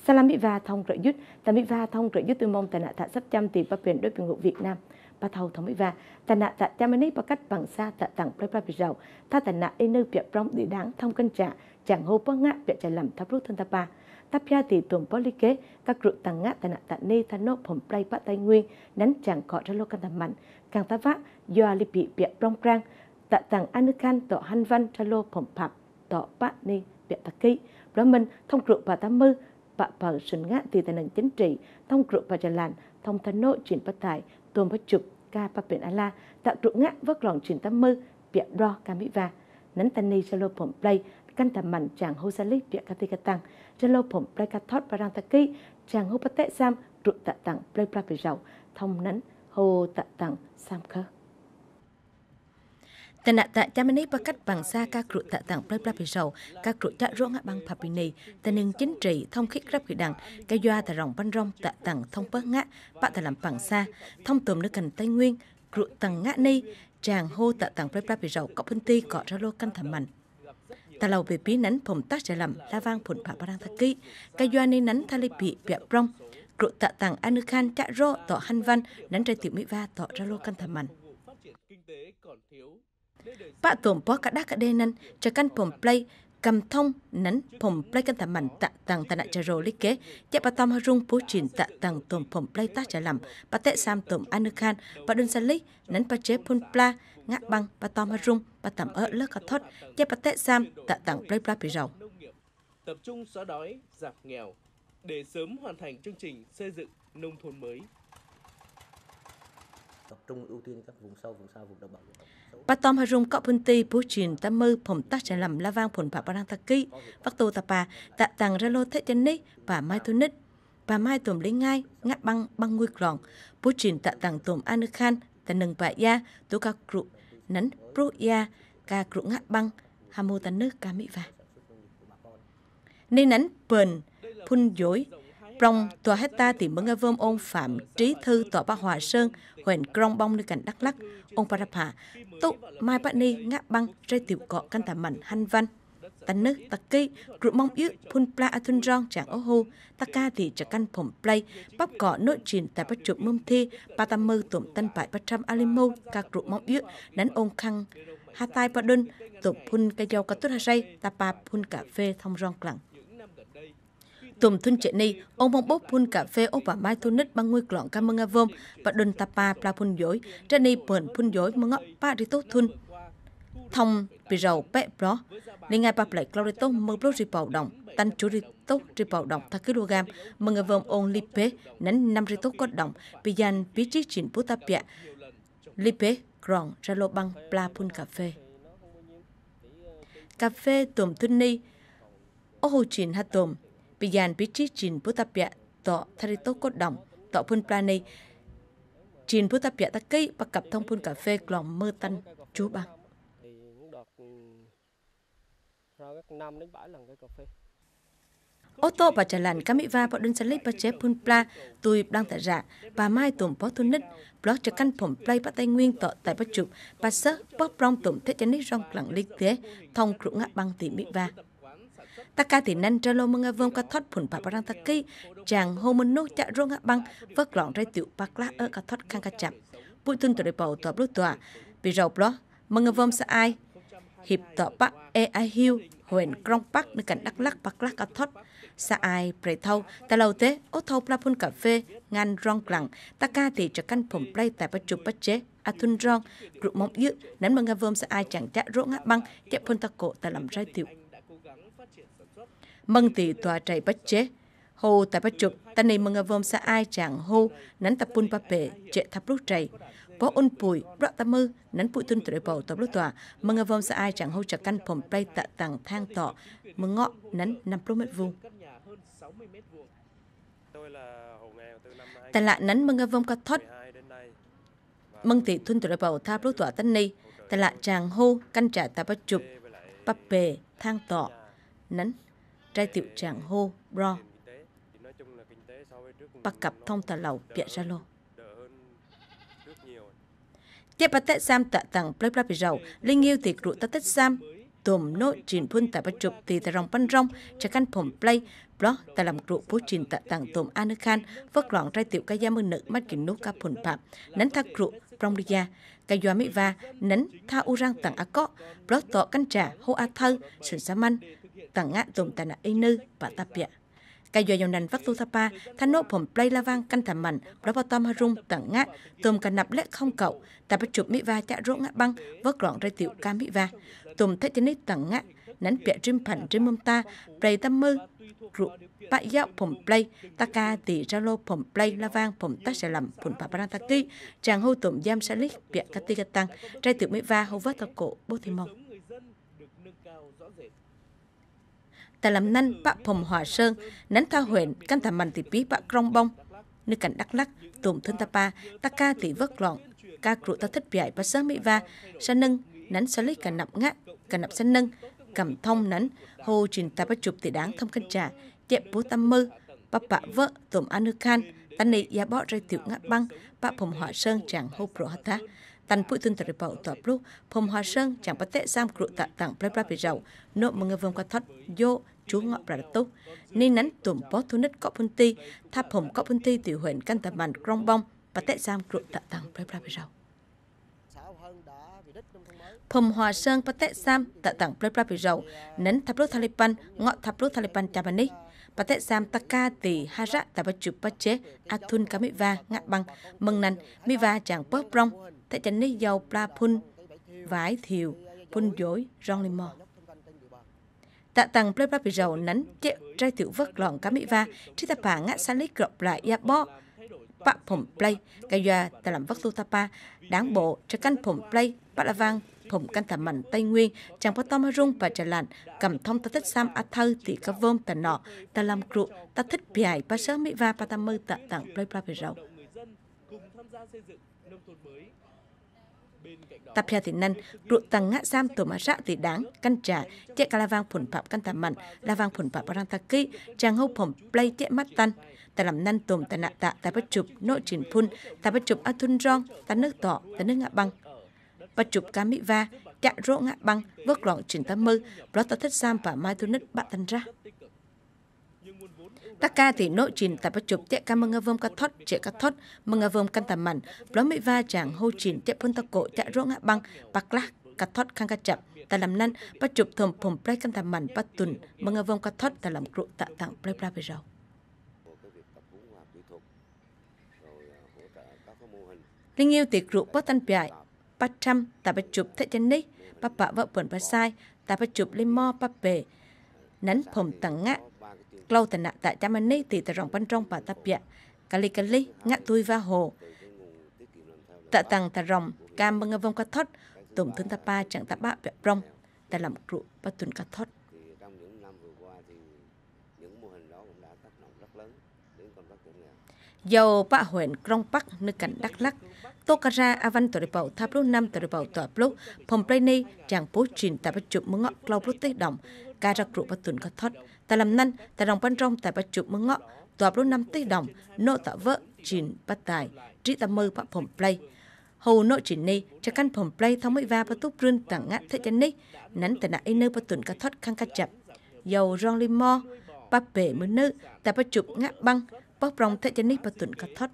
Salamiva thông trợ dứt, Tamiva thông trợ dứt tôi mong tại nạ tạ sắp chăm tìm bắp biển đối với ngụ Việt Nam. Ba thầu thống Miva, tại nạ tạ chăm ní ba cách bằng xa tạ tặng plei plei rau, tha tại nạ enu bịa prong địa đáng thông cân trả, chẳng hô bơ ngã bịa chạy làm tháp rút thân tapa. Táp gia thì tuần bó lý kế, các rượu tặng ngã tại nạ tạ ni tha nô phồng plei bát tây nguyên, nắn chẳng cọ ra lô căn tầm mạnh, càng tá vác do li bị bịa prong prang, tạ tặng anukan tọ han văn ra lô phồng phạp tọ bát ni bịa tạc ký, đó mình thông rượu bà tám mư. Bạ bờ sừng ngã thì tài năng chính trị thông rượu và trà làn thông thân nội chuyển bắt tài tôm bắt chụp ca bạc biển ala tạo rượu ngã vớt lòng chuyển tám mư bịa đo ca mỹ va nắn tani jalo phồng play căn tầm mạnh chàng hô sa lít bịa kati tăng jalo phồng play cắt thót parang taki chàng hô bắt tệ sam rượu tạ tặng play play bị giàu thông nắn hô tạ tặng sam khơ. Tại nạ tạ Germany ba cách bằng xa các rụt tạ tặng plei plei rau các rụt tạ rong bằng papini tại nâng chính trị thông khích rap kỳ đằng cái doa tại rồng ban rong tạ tặng thông bớt ngã bạn tại làm bằng xa thông tùm nước cần Tây Nguyên rụt tặng ngã ni chàng hô tạ tặng plei plei rau có phân ti cọ ra lô căn thầm mạnh ta lầu về pí nắn phồng tác sẽ làm la vang phun phạ parang thaki cái doa ni nắn thali bị bịa rong rụt tạ tặng anukan tạ rô tọ han văn nắn trái tiểu mỹ va tọ ra lô căn thầm mạnh. Bạ tổm bó cả đá cả đê năn cho căn phồng play cầm thông nắn phồng play căn thảm mạnh tạ tàng tạ nạ trà rô lý kế chép bà tòm hà rung bố trình tạ tàng tổm phồng play tác trả làm bà tệ sam tổm anukan bà đơn xa lý nắn bà chế phun pla ngã băng bà tòm hà rung bà tạm ở lớp cả thốt chép bà tệ sam tạ tàng play play bị rau. Tập trung xóa đói, giảm nghèo để sớm hoàn thành chương trình xây dựng nông thôn mới. Tập trung ưu tiên các vùng sâu, vùng xa, vùng đồng bằng. Bà Tom Hà Rung có phân ti bố trình ta mơ phồng tác trả làm la vang phồn phạ parang thaki vắc tô ta pa tạ tàng ra lô thế chân ní bà mai thu nít bà mai tùm lấy ngay ngắt băng băng nguy lòn bố trình tạ tàng tùm anukan tạ nâng bà ya tố ca crụ nắn pro ya ca crụ ngắt băng hamo ta nước ca mỹ va nên nắn bền phun dối trong tòa hecta thì mừng vơm ông Phạm Trí Thư tòa Bắc Hòa Sơn huyện Krông Bông nơi cảnh Đắk Lắk ông Parapha tụ mai bạn ni ngã băng rơi tiểu cọ căn tạm mạnh han văn tấn nước tắc cây rượu mong yếu phun pla athun rong chẳng ô hô taka thì chỉ căn phồng play bắp cọ nội truyền tại bắt chụp mâm thi ba tam mơ tụm tân bại 300 alimo các rượu mong yếu nắn ông khăng hai tai ba đơn tụm phun cây dầu cà tốt hay tapa phun cà phê thông rong lặng tùm thun trẻ ni ông mong bốc phun cà phê ốc và mai thu nít băng nguy lọn cam mương vôm và đồn tapa pla phun dối trên ni bẩn phun dối mương ngọc ba đi tốt thun thông bị rầu bẹ bó nên ngay ba lại clorito mương bốc ri bầu đồng tan chú ri tốt ri bầu đồng thang kg mương vôm ông lipe nén 5 ri tốt cốt đồng bị dàn bí trí chỉnh putapia lipe grong ra lô băng pla phun cà phê tùm thun ni ô hồ chỉnh hạt tùm bị dàn bí trí trình putapia tọ thari tốt cốt đồng tọ phun plani trình putapia ta cây bắt cặp thông phun cà phê lòng mơ tanh chú băng ô tô bà trả làn cá mỹ va bọn đơn sản lý bà chế phun pla tôi đang tại rạ bà mai tùm bó thun nít blog cho căn phồng play bắt tay nguyên tọ tại bắt chụp bà sớ bóp rong tùm thế chân nít rong lặng lý tế thông rụng ngã băng tỉ mỹ va taka thì năn tralo mương vông cá thoát phun phạ parang thaki chàng hô môn nô chạ rong ngã băng vớt lọn ray tiểu bạc lá ở cá thoát khang cá chậm bụi thun tụi bầu tọa blog tọa vì rầu blog mương vông sa ai hiệp tọ bắc ai hill huyện Krông Bắc nơi cảnh Đắk Lắk bạc lá cá thoát sa ai pre thâu ta lâu thế ô thâu pla phun cà phê ngăn rong lặng taka thì cho căn phồng play tại bắt chụp bắt chế athun rong rụng mong yếu nắn mương vông sa ai chẳng chạ rong ngã băng chẹp phun ta cổ ta làm ray tiểu mừng tỷ tòa chạy bắt chế hồ tại bắt chụp ta này mừng vôm sa ai chẳng hô nắn tập pun pape chạy tháp lúc chạy có ôn bùi bọt ta mơ nắn bụi tuân tuổi bầu tập lúc tòa mừng vôm sa ai chẳng hô chặt căn phòng play tạ tàng thang tọ mừng ngọ nắn 50 mét vuông ta lạ nắn mừng vôm cá thoát mừng tỷ tuân tuổi bầu tháp lúc tòa ta này ta lạ chẳng hô căn trả ta bắt chụp pape thang tọ nắn trai tiểu chẳng hô bro bắt cặp thông tà lầu bịa ra lô tiếp bắt tết sam tạ tặng plei plei rau linh yêu thì rượu ta tết sam ตุ่มโนจีนพุ่นแต่ประจุตีแต่รองปั้นร่องจะกันผมเปลยเพราะแต่ลำกรุผู้จีนแต่ต่างตุ่มอานุคันฟกหลองใจติวกายามือหนึกมัดกินนุกกับผลปับนั้นทักกรุปรองริยากายามิวานั้นท่าอุรังต่างอากะเพราะต่อกันจ่าโฮอาเธอสุนสามันต่างงะตุ่มแต่หน้าไอนึปะตาเปียกายอยนันฟักตูสปาท่านโนผมเปลยละวางกันทำมันเพราะพอตอมฮารุงต่างงะตุ่มกันนับและข้องเก่าแต่ประจุมิวาจะโรงะบังฟกหลองใจติวกามิวาตุ่มเทจนิต่างงะนั้นเปียริมผันริมมุมตาเปลยตั้มมือกรุปะยะผมเปลยตะกาตีจะโลผมเปลยละวางผมตัชลัมผุนปะปรันตะกี้จางหูตุ่มยำสลิกเปียกติกตังใจติวมิวาหูวัตโกโบธิมองแต่ลำนั้นปะผมหัวเชิงนั้นท่าเหวนกันทำมันติปีปะกรองบองนึกกันดักลักตุ่มทึนตาปาตะกาตีวกหลองกากรุตะทึดใหญ่ปะเสมิวาสนึงนั้นสลิกกันนับงะกันนับสนึงcầm thông nắn hồ trình ta bắt chụp tỷ đáng thông căn trả chẹp bố tâm mơ bà vợ tổm an nước khan tàn nị giá bỏ rơi tiểu ngã băng bà phồng hỏa sơn chẳng hô pro hạt ta tàn bụi tuân tờ bảo tọa lúc phồng hỏa sơn chẳng bắt tệ giam crụ tạ tặng plei plei bị rầu nộ mừng vương qua thoát vô chú ngọ bà tốt nên nắn tổm bó thu nứt cọ phun ti tháp phồng cọ phun ti tiểu huyện căn tầm bàn krong bong bắt tệ giam crụ tạ tặng plei plei bị rầu Phom Hòa Sơn bắt tệ Sam tại tảng plei plei bị rầu nấn tháp lốt Taliban ngọ tháp lốt Taliban Chabani bắt tệ Sam taka tỷ hara tại bắt chụp bắt chế Athun Kamiva ngạ bằng mừng năn Miva chẳng bớt rong tại chân ní dầu pla phun vải thiều phun dối rong limo tại tảng plei plei bị rầu nấn chế trai tiểu vất lỏng Kamiva chỉ ta phá ngạ san lít gọp lại ya bo bạ phồng plei cái doa ta làm vất tu tapa đáng bộ cho căn phồng plei bạ la vang phồng căn thảm mảnh Tây Nguyên chẳng có tom rung và trà làn cầm thông ta thích sam a thơ thì có vôm ta nọ ta làm crụ ta thích bìa ba sớ mỹ va ba ta mơ tạ tặng plei plei bị rầu tập nhà thì năn crụ tăng ngã sam tổ mà rạ thì đáng căn trà chạy cả la vang phồn phạm căn thảm mảnh la vang phồn phạm barang taki chẳng hô phồng plei chạy mắt tan ta làm năn tôm ta nạ tạ ta bắt chụp nội trình phun ta bắt chụp Athun rong ta nước tỏ ta nước ngạ băng bắt chụp cá mỹ va chạ rỗ ngạ băng vớt lỏng trình ta mơ đó ta thích sam và mai thu nứt bạ tan ra tất cả thì nội trình ta bắt chụp chạy cá mừng ngơ vôm cá thoát chạy cá thoát mừng ngơ vôm căn tầm mặn đó mỹ va chẳng hô trình chạy phun ta cổ chạ rỗ ngạ băng bạc lắc cá thoát khang cá chậm ta làm năn bắt chụp thầm phồng plei căn tầm mặn bắt tuần mừng ngơ vôm cá thoát ta làm crụ tạ tặng plei plei bị rầu linh yêu tiệc rượu bớt tan bịa bắt trăm ta bắt chụp thế chân ní bắt bạ vợ bẩn bắt sai ta bắt chụp lên mo bắt bể nắn phồng tặng ngã lâu tận nạ tại chăm anh ní thì ta rong ban trong bà ta bịa cali ngã tui va hồ tạ tặng ta rong cam bưng vong cá thoát tụm thân ta pa chẳng ta bạ bẹ rong ta làm rượu bắt tuần cá thoát dầu bạ huyện Krông Bắc nơi cảnh Đắk Lắk Tokara avan tờ bảo tháp lô năm tờ bảo tọa lô Phom Plei chẳng bố trình tại bắt chụp mương ngọ lâu lô tết đồng ca ra rượu bắt tuần cá thoát ta làm năn ta rong ban rong tại bắt chụp mương ngọ tọa lô năm tết đồng nô tạ vợ trình bắt tài trí ta mơ bạ Phom Plei hồ nội trình này cho căn Phom Plei thông mới va bắt túp rươn tặng ngã thế chân ní nắn tại nã nơi bắt tuần cá thoát khang cá chập dầu rong limo bắp bể mưa nữ tại bắt chụp ngã băng bóc rong thế chân ní bắt tuần cá thoát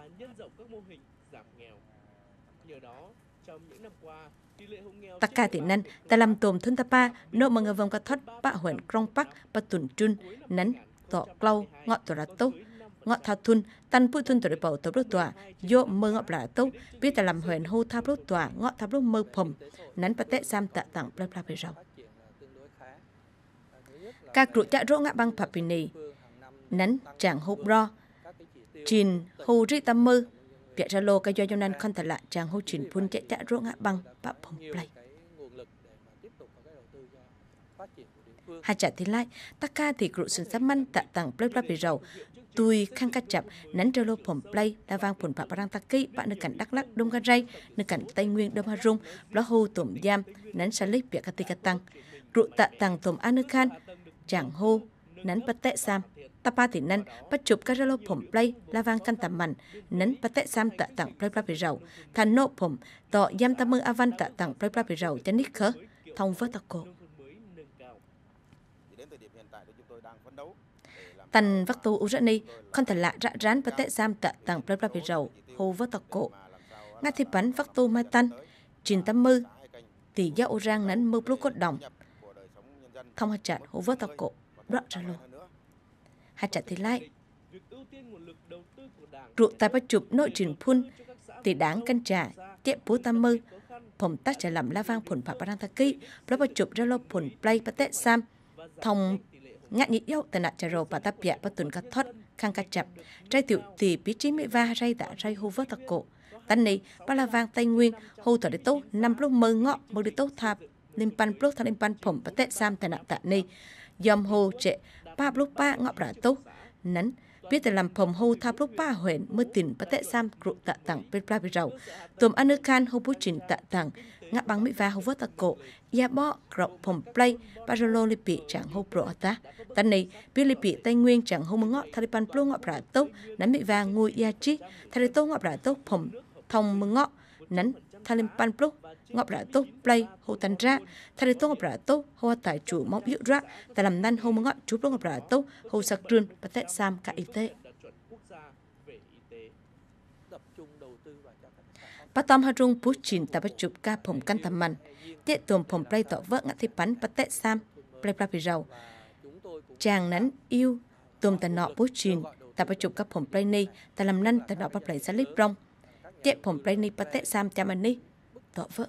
tất cả tỷ năn ta làm tôm thân ta pa nô mà ngờ vòng cá thoát bạ huyện Krông Bắc bắt tuần trun nắn tọ clau ngọ tọa tốt ngọ thao thun tan bụi thun tọa bảo tọa lô tọa vô mơ ngọ là tốt biết ta làm huyện hô tháp lô tọa ngọ tháp lô mơ phồng nắn bắt tệ sam tạ tặng plei plei bị rầu các rượu chạ rỗ ngã băng papini nắn chẳng hộp ro chín hồ ri tam mơ Việt ra lô cái do nan con thật lạ chàng hô trình phun chạy chạ rỗ ngã băng bạ Phom Plei hai chả thì lại tất cả thì cựu sừng sám măn tạ tặng plei plei bị rầu tui khang cá chập nắn ra lô Phom Plei đã vang phun bạ barang taki bạ nơi cảnh Đắk Lắk Đông Ca Ray nơi cảnh Tây Nguyên Đông Hà Rung đó hô tổm giam nắn sa lít Việt Cati Catang cựu tạ tặng tổm An Nước Khan chàng hô nắn bắt tệ sam tapa thì năn bắt chụp cá lô Phom Plei la vang căn tầm mặn nắn bắt tệ sam tạ tặng plei plei bị rầu thành nô phom tọ giam ta mơ avan tạ tặng plei plei bị rầu chân nít khớ thông vớt ta cổ Tần vắc tu Urani con thật lạ rã rán và tệ giam tạ tàng plei plei rầu hồ vơ tộc cổ. Ngã thi bắn vắc tu mai tan, chín tâm mư, tỷ gia ô rang nắn mơ blúc cốt đồng. Thông hạt chặt hồ vơ tộc cổ, rõ ra luôn. Hạt chặt thì lại. Rượu tài bắt chụp nội trình phun, tỷ đáng cân trả, tiệm bố tam mơ,ผมตัดจะลำละวางผลผักปรังตะกี้เพราะประจุระลบผลปลายประเตะซ้ำทองงะยิเย้าแต่หนักจะโรปะตะเปียประตุนกระทอดข้างกระจับใจติวตีปิจิมิวาใจแต่ใจฮูเวอร์ตะโกตันนี้ปลาวางไตnguyênฮูต่อดิโต้นำปลุกมือเงาะมือดิโต้ทับลิมปันปลุกทางลิมปันผมประเตะซ้ำแต่หนักแต่นี้ยอมฮูเจป้าปลุกป้าเงาะประตูนั้นbiếtแต่ลำผมฮูทับลูกป้าเห็นเมื่อติ่นประเตะซ้ำกรุตะตังเป็นปลาไปเราตัวอนุคานฮูผู้จินตะตังงะบังมิวาฮูเวอร์ตะโกยาบ่กรอบผมปลายปาโรโลลิปิจังฮูโปรตะตอนนี้พิลิปิไตงnguyênจังฮูมงะทาริปันปลุกเงาะประตูนั้นมิวางูยาจิทาริโตเงาะประตูผมทองมึงเงาะนั้นทาริปันปลุกเงาะประตูปลายฮูตันระทาริโตเงาะประตูฮูตายจู่มอบยุระแต่ลำนั้นฮูมงะจูปลุกเงาะประตูฮูสักรุนประเตะซ้ำกะอิเตปะตอมฮารุงผู้จินแต่ประจุกาผมกันทำมันเจตัวผมปลายต่อเวงอธิปันปะเตะซ้ำปลายปลาไปเราจางนั้นอิวตัวแต่นอผู้จินแต่ประจุกาผมปลายนี้แต่ลำนั้นแต่นอปลายสลิปรองเจผมปลายนี้ปะเตะซ้ำจามันนี้ต่อเว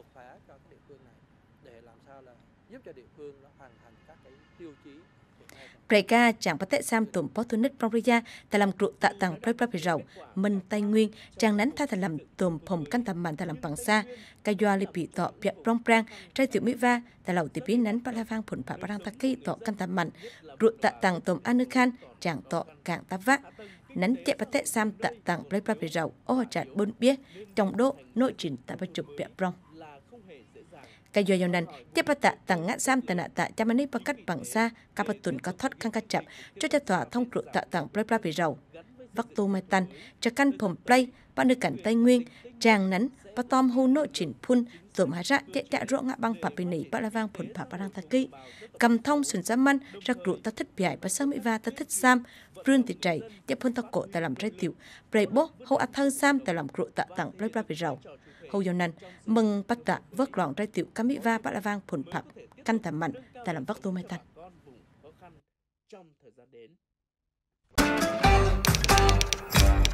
ปลายกาจางปะเตะซ้ำตัวพอทุนิดปรองริยาแต่ลำกรุตะตังปลายปลาไปเรามันไตnguyênจางนั้นถ้าแต่ลำตัวผมกันทำมันแต่ลำปังซากายลิปิต่อเปียปรองแปรงใจติวมิวาแต่เหล่าติปีนั้นปลาวางผลผ่าปรังตะกี้ต่อกันทำมันรุตะตังตัวอนุคันจางต่อกางตะวะนั้นเจ็บปะเตะซ้ำตะตังปลายปลาไปเราโอ้จัดบนเบี้ยจงโดnội trình tạiประจุเปียปรองกายยาวนั้นเจ็บปะตะตังงะซ้ำแต่หน้าตะจะมันนี่ประกัดปังซากาปตุนก็ทอดข้างกระจับจะจะต่อท่องกรุตะตังปลายปลาไปเราวักตูไม่ตันจะกันผมปลายปะนึกกันไตnguyênจางนั้นปะตอมฮูโนจินพุนตัวมหาระเจจะร่วงะบังปะไปหนีปะละวางผลผ่าปรังตะกี้กำท่องสุนซ้ำมันรักรุตะทิดใหญ่ปะเสมิวาตะทิดซ้ำรื่นติดใจเจ็บพ้นตะโกแต่ลำใจติวเปรย์โบฮูอัดเธอซ้ำแต่ลำกรุตะตังปลายปลาไปเราฮูยนั้นมึงปัตตะเวิร์กหลองใจติวกามิวาปะละวางผลผับกันแต่มันแต่ลำวักตูไม่ตัน